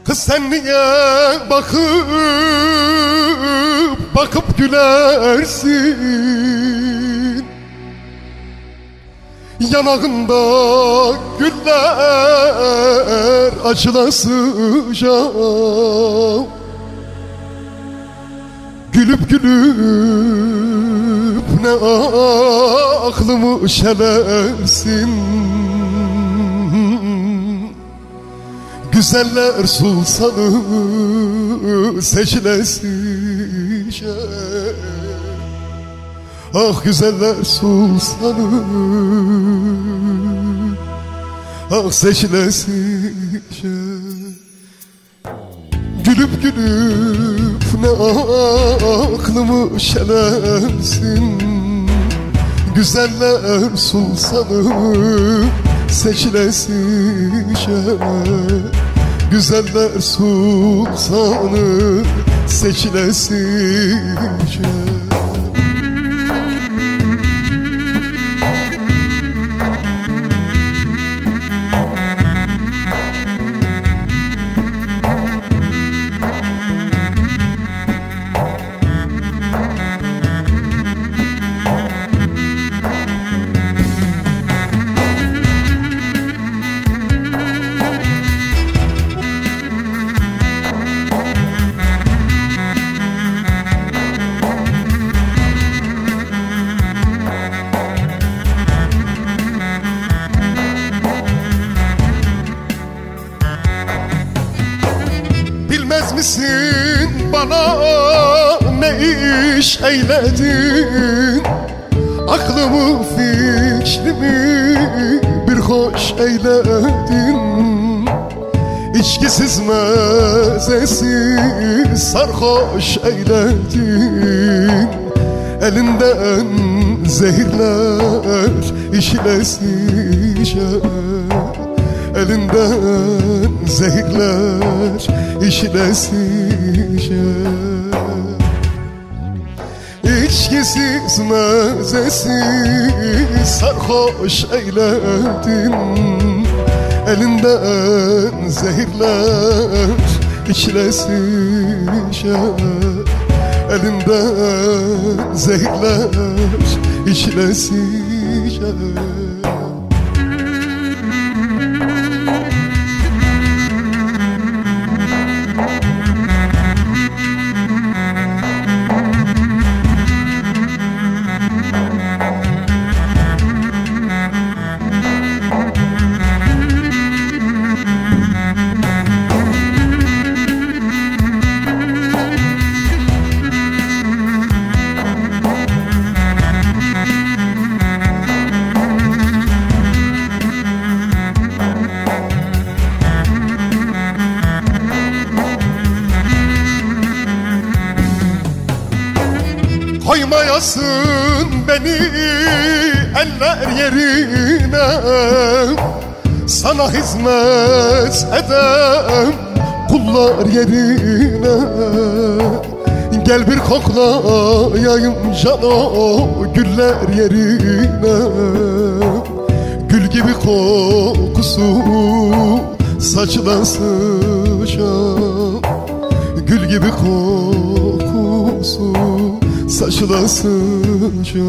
Kız sen niye bakıp gülersin? Yanağında güller açılasıca, gülüp gülüp ne aklımı şelersin. Güzeller sultanı seçilesice, ah güzeller sultanı, ah seçilesice. Gülüp gülüp ne aklımı şelersin. Güzeller sultanı seçilesice, güzeller sultanı seçilesice. Bilmez misin bana ne iş eyledin? Aklımı fikrimi bir hoş eyledin. İçkisiz mezesiz sarhoş eyledin. Elinden zehirler işlesice, elinden zehirler işlesice. İçkisiz mezesiz sarhoş eyledin. Elinden zehirler işlesice, elinden zehirler işlesice. Koymayasın beni eller yerine, sana hizmet eden kullar yerine. Gel bir koklayayım cano güller yerine. Gül gibi kokusu saçılasıca, gül gibi kokusu saçılasıca.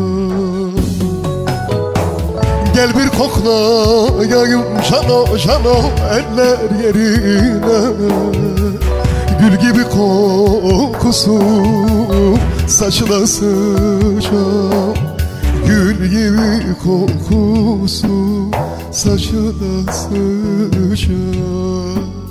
Gel bir koklayayım cano cano eller yerine. Gül gibi kokusu saçılasıca, gül gibi kokusu saçılasıca.